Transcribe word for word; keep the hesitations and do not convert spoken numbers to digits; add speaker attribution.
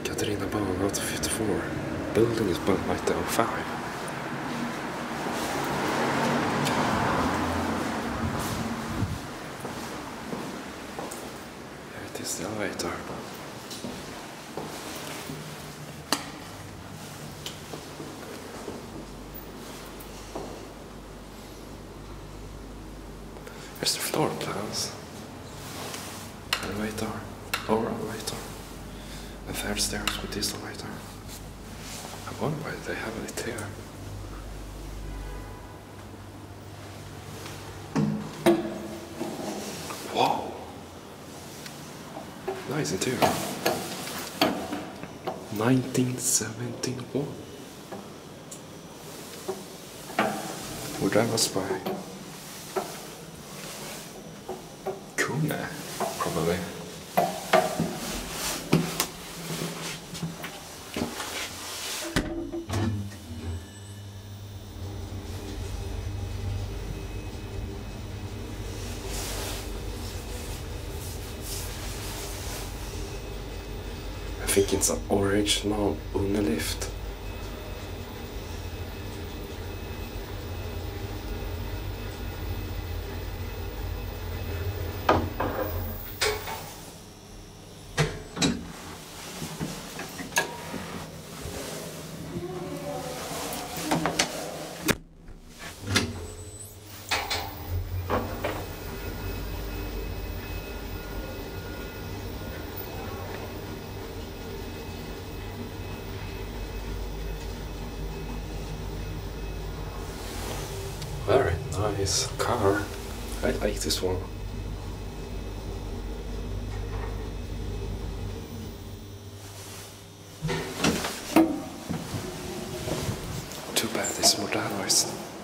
Speaker 1: Katarina bangata fifty-four. Building is built nineteen oh five. Here it is, the elevator. Here's the floor plans. Elevator, lower elevator, and third stairs with this elevator. I wonder why they have it here. Wow! Nice interior. nineteen seventy-one. Would that was by KONE, probably. I think it's an original underlift. Very nice car. I like this one. Too bad it's modernized.